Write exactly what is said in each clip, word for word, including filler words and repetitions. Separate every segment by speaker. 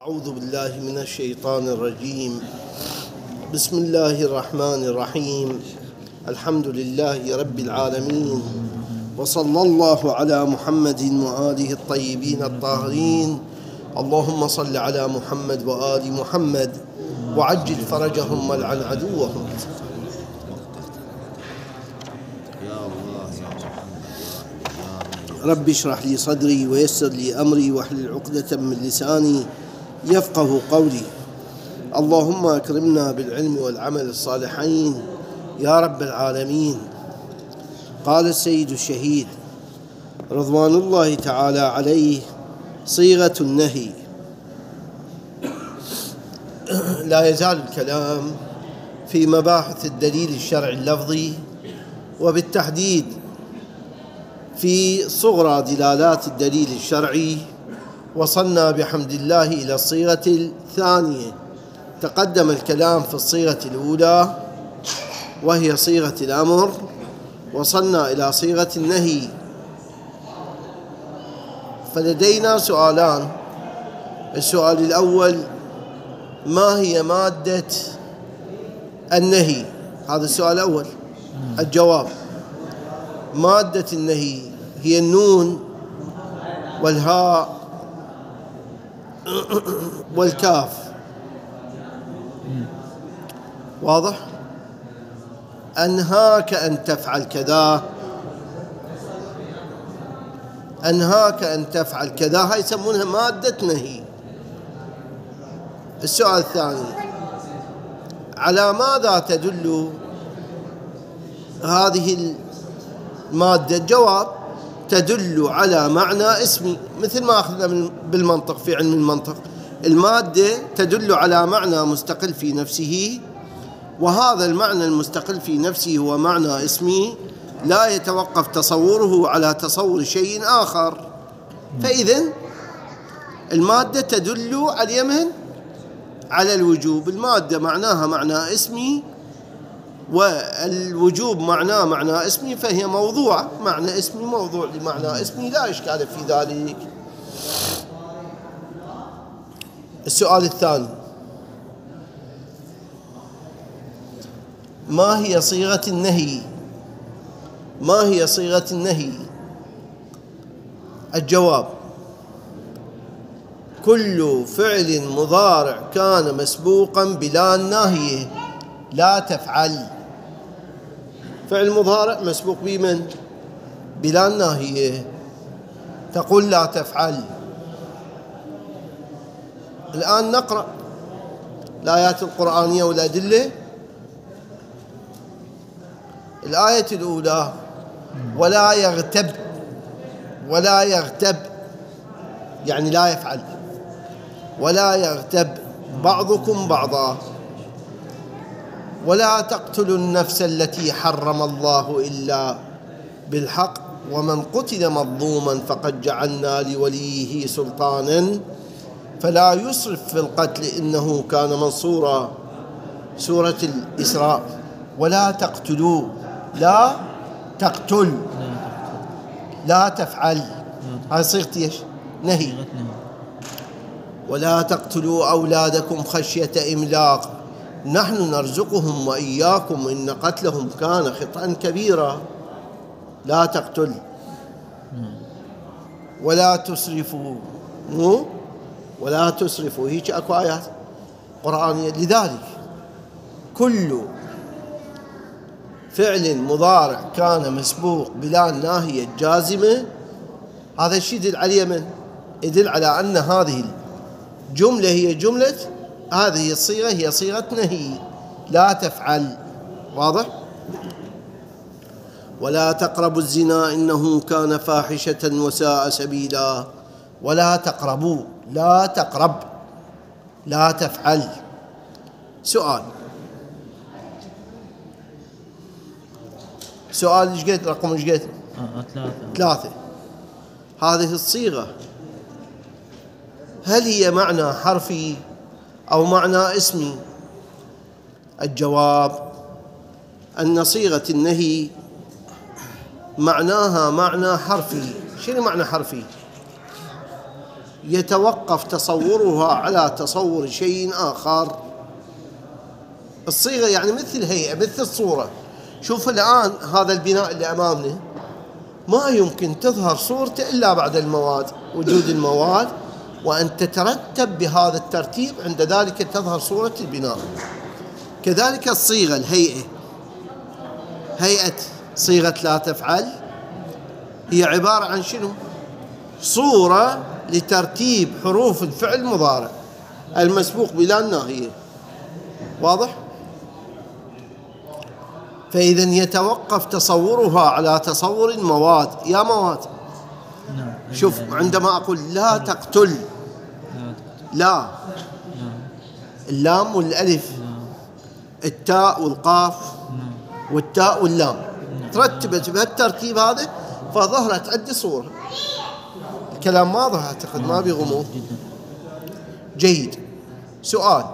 Speaker 1: أعوذ بالله من الشيطان الرجيم. بسم الله الرحمن الرحيم. الحمد لله رب العالمين، وصلى الله على محمد وآله الطيبين الطاهرين. اللهم صل على محمد وآل محمد وعجل فرجهم والعن عدوهم. رب اشرح لي صدري ويسر لي أمري واحلل عقدة من لساني يفقه قولي. اللهم أكرمنا بالعلم والعمل الصالحين يا رب العالمين. قال السيد الشهيد رضوان الله تعالى عليه: صيغة النهي. لا يزال الكلام في مباحث الدليل الشرعي اللفظي، وبالتحديد في صغرى دلالات الدليل الشرعي. وصلنا بحمد الله إلى الصيغة الثانية. تقدم الكلام في الصيغة الأولى وهي صيغة الأمر، وصلنا إلى صيغة النهي. فلدينا سؤالان. السؤال الأول: ما هي مادة النهي؟ هذا السؤال الأول. الجواب: مادة النهي هي النون والهاء والكاف. واضح؟ أنهاك أن تفعل كذا، أنهاك أن تفعل كذا، هاي يسمونها مادة نهي. السؤال الثاني: على ماذا تدل هذه المادة؟ الجواب: تدل على معنى اسمي، مثل ما أخذنا بالمنطق في علم المنطق. المادة تدل على معنى مستقل في نفسه، وهذا المعنى المستقل في نفسه هو معنى اسمي، لا يتوقف تصوره على تصور شيء آخر. فإذن المادة تدل على اليمن على الوجوب. المادة معناها معنى اسمي، والوجوب معناه معنى اسمي، فهي موضوع. معنى اسمي موضوع لمعنى اسمي، لا إشكال في ذلك. السؤال الثاني: ما هي صيغة النهي؟ ما هي صيغة النهي؟ الجواب: كل فعل مضارع كان مسبوقا بلا ناهية. لا تفعل، فعل مضارع مسبوق بمن؟ بلا ناهية. تقول لا تفعل. الآن نقرأ الآيات القرآنية والأدلة. الآية الأولى: ولا يغتب. ولا يغتب يعني لا يفعل. ولا يغتب بعضكم بعضا. ولا تقتلوا النفس التي حرم الله إلا بالحق ومن قتل مظلوما فقد جعلنا لوليه سلطانا فلا يسرف في القتل إنه كان منصورا. سورة الإسراء. ولا تقتلوا، لا تقتل، لا تفعل. هذه صيغة ايش؟ نهي. ولا تقتلوا أولادكم خشية إملاق نحن نرزقهم وإياكم إن قتلهم كان خطأ كبيرا. لا تقتل. ولا تسرفوا، مو ولا تسرفوا. هيك أكو آيات قرآنية. لذلك كل فعل مضارع كان مسبوق بلا ناهية جازمة، هذا الشيء يدل على من؟ يدل على أن هذه الجملة هي جملة، هذه الصيغة هي صيغة نهي. لا تفعل. واضح؟ ولا تقربوا الزنا إنه كان فاحشة وساء سبيلا. ولا تقربوا، لا تقرب، لا تفعل. سؤال سؤال ايش قد رقم ايش قد؟
Speaker 2: آه ثلاثة.
Speaker 1: ثلاثة. هذه الصيغة هل هي معنى حرفي أو معنى اسمي؟ الجواب: أن صيغة النهي معناها معنى حرفي. شنو معنى حرفي؟ يتوقف تصورها على تصور شيء آخر. الصيغة يعني مثل الهيئة، مثل الصورة. شوف الآن هذا البناء اللي أمامنا ما يمكن تظهر صورته إلا بعد المواد، وجود المواد، وأن تترتب بهذا الترتيب، عند ذلك تظهر صورة البناء. كذلك الصيغة، الهيئة، هيئة صيغة لا تفعل هي عبارة عن شنو؟ صورة لترتيب حروف الفعل المضارع المسبوق بلا الناهية. واضح؟ فإذا يتوقف تصورها على تصور المواد. يا مواد، شوف عندما أقول لا تقتل، لا، اللام والألف، التاء والقاف والتاء واللام ترتبت بهالترتيب هذا، فظهرت عندي صورة. الكلام واضح أعتقد، ما بغموض. جيد. سؤال: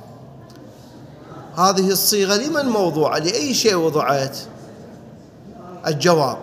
Speaker 1: هذه الصيغة لمن موضوعة؟ لأي شيء وضعت؟ الجواب: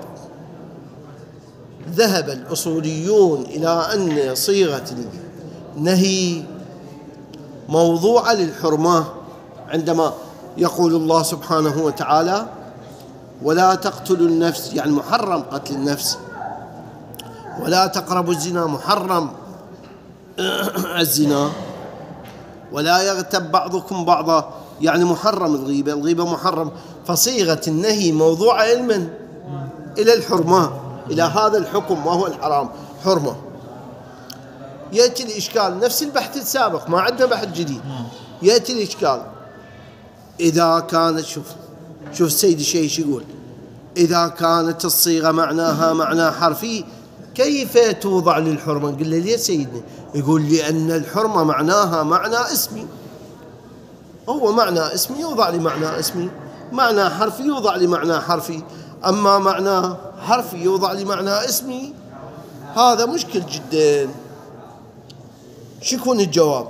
Speaker 1: ذهب الأصوليون إلى أن صيغة النهي موضوعة للحرمة، عندما يقول الله سبحانه وتعالى: ولا تقتلوا النفس، يعني محرم قتل النفس. ولا تقربوا الزنا، محرم الزنا. ولا يغتب بعضكم بعضا، يعني محرم الغيبة، الغيبة محرم. فصيغة النهي موضوعة علما إلى الحرمة، إلى هذا الحكم وهو الحرام، حرمة. يأتي الإشكال، نفس البحث السابق، ما عندنا بحث جديد. يأتي الإشكال: إذا كانت، شوف شوف السيد الشيش يقول: إذا كانت الصيغة معناها معنى حرفي كيف توضع للحرمة؟ نقول له: ليه سيدنا؟ يقول: لأن الحرمة معناها معنى اسمي، هو معنى اسمي يوضع لمعنى اسمي، معنى حرفي يوضع لمعنى حرفي. أما معنى حرفي يوضع لمعنى اسمي، هذا مشكل جدا. شو يكون الجواب؟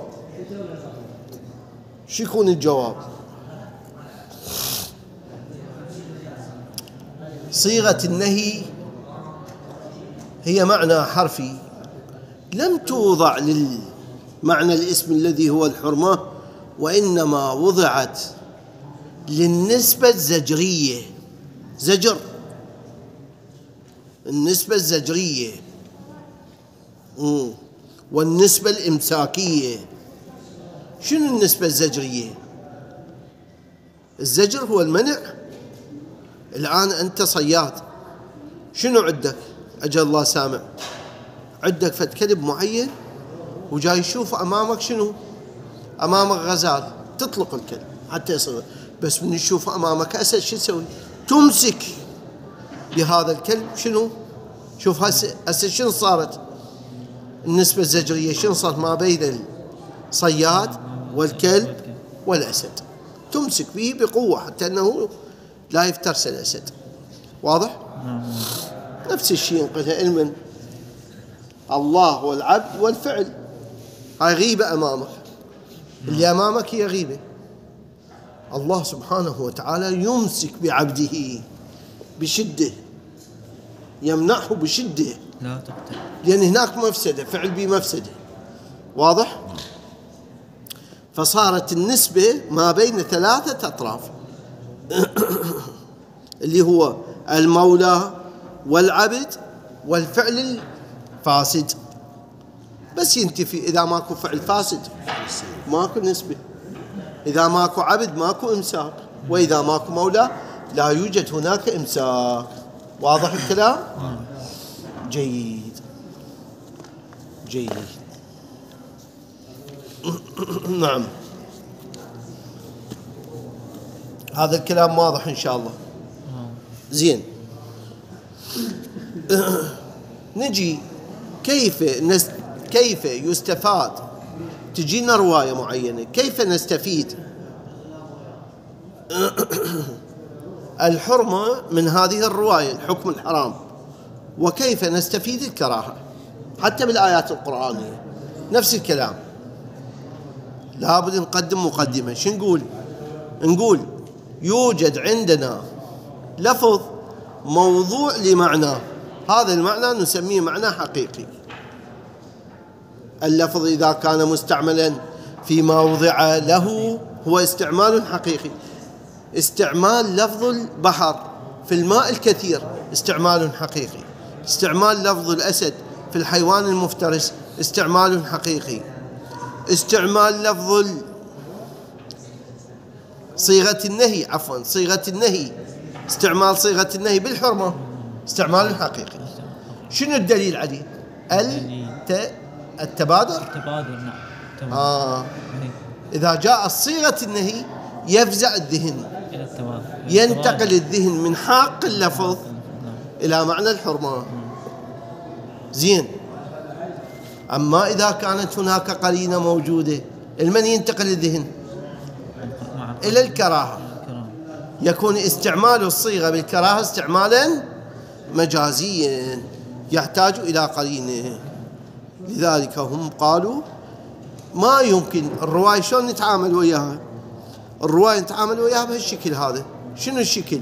Speaker 1: شو يكون الجواب؟ صيغة النهي هي معنى حرفي لم توضع للمعنى الاسم الذي هو الحرمة، وإنما وضعت للنسبة الزجرية، زجر، النسبة الزجرية والنسبة الإمساكية. شنو النسبة الزجرية؟ الزجر هو المنع. الآن أنت صياد، شنو عندك؟ أجل الله سامع، عندك فد كلب معين وجاي يشوف أمامك شنو؟ أمامك غزال، تطلق الكلب حتى يصير، بس من يشوف أمامك أسد شو تسوي؟ تمسك بهذا الكلب. شنو؟ شوف هسه شنو صارت؟ النسبة الزجرية شنو صارت ما بين الصياد والكلب والأسد؟ تمسك به بقوة حتى أنه لا يفترس الأسد. واضح؟ نفس الشيء ينقذها علما. الله والعبد والفعل، هاي غيبة أمامك، اللي أمامك هي غيبة. الله سبحانه وتعالى يمسك بعبده بشدة، يمنعه بشدة،
Speaker 2: لا تقتل،
Speaker 1: لأن هناك مفسدة، فعل بمفسدة. واضح؟ فصارت النسبة ما بين ثلاثة أطراف اللي هو المولى والعبد والفعل الفاسد. بس ينتفي إذا ماكو فعل فاسد ماكو نسبة، إذا ماكو عبد ماكو إمساك، وإذا ماكو مولى لا يوجد هناك إمساك. واضح الكلام؟ جيد جيد. نعم، هذا الكلام واضح إن شاء الله. زين. نجي كيف نست... كيف يستفاد؟ تجينا رواية معينة، كيف نستفيد الحرمة من هذه الرواية، الحكم الحرام، وكيف نستفيد الكراهة؟ حتى بالآيات القرآنية نفس الكلام. لابد نقدم مقدمة. شو نقول؟ نقول يوجد عندنا لفظ موضوع لمعنى، هذا المعنى نسميه معنى حقيقي. اللفظ إذا كان مستعملا فيما وضع له هو استعمال حقيقي. استعمال لفظ البحر في الماء الكثير استعمال حقيقي. استعمال لفظ الأسد في الحيوان المفترس استعمال حقيقي. استعمال لفظ صيغة النهي عفوا صيغة النهي استعمال صيغة النهي بالحرمة استعمال حقيقي. شنو الدليل عليه؟ الت... التبادر
Speaker 2: التبادر نعم. تبادر.
Speaker 1: آه. إذا جاء صيغة النهي يفزع الذهن،
Speaker 2: إلى التبادر.
Speaker 1: ينتقل الذهن من حاق اللفظ
Speaker 2: نعم.
Speaker 1: إلى معنى الحرمة. زين. أما إذا كانت هناك قرينة موجودة لمن ينتقل الذهن؟ إلى الكراهة. يكون استعمال الصيغة بالكراهة استعمالا مجازيا يحتاج إلى قرينة. لذلك هم قالوا ما يمكن الرواية شلون نتعامل وياها؟ الرواية نتعامل وياها بهالشكل هذا. شنو الشكل؟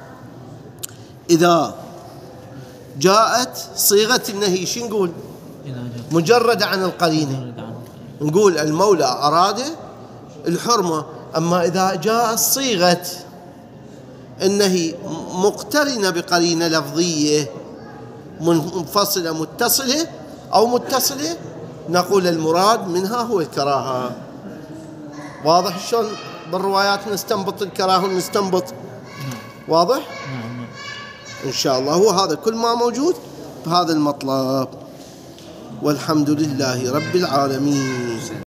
Speaker 1: إذا جاءت صيغة النهي شو نقول؟ مجردة عن القرينة نقول المولى أراد الحرمة. أما إذا جاء صيغة النهي مقترنة بقرينة لفظية منفصلة متصلة أو متصلة نقول المراد منها هو الكراهة. واضح شلون بالروايات نستنبط الكراهة ونستنبط؟ واضح؟ إن شاء الله هو هذا كل ما موجود بهذا المطلب. والحمد لله رب العالمين.